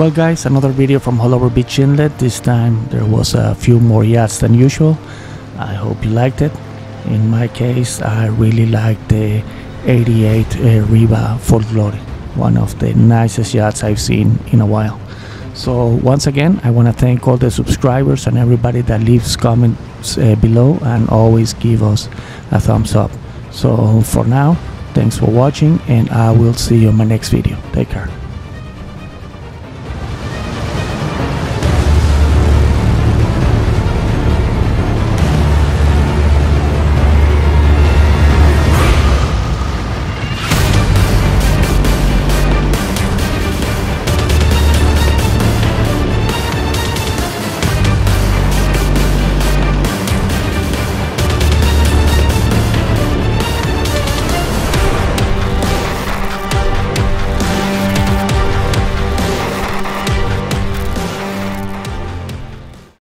Well guys, another video from Haulover Beach Inlet. This time there was a few more yachts than usual. I hope you liked it. In my case, I really liked the 88 Riva Folglore, one of the nicest yachts I've seen in a while. So once again, I want to thank all the subscribers and everybody that leaves comments below and always give us a thumbs up. So for now, thanks for watching, and I will see you in my next video. Take care.